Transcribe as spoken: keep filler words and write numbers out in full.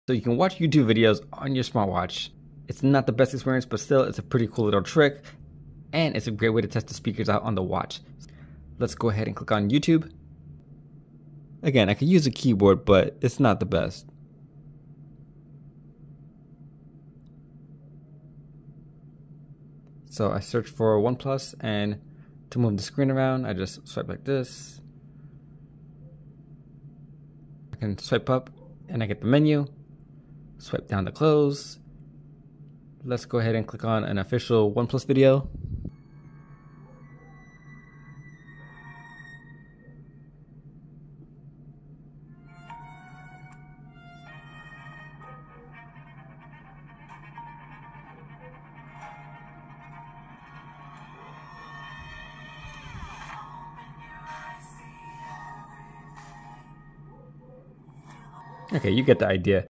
So you can watch YouTube videos on your smartwatch. It's not the best experience, but still it's a pretty cool little trick, and it's a great way to test the speakers out on the watch. Let's go ahead and click on YouTube. Again, I could use a keyboard, but it's not the best. So I search for OnePlus, and to move the screen around, I just swipe like this. I can swipe up and I get the menu. Swipe down to close. Let's go ahead and click on an official OnePlus video. Okay, you get the idea.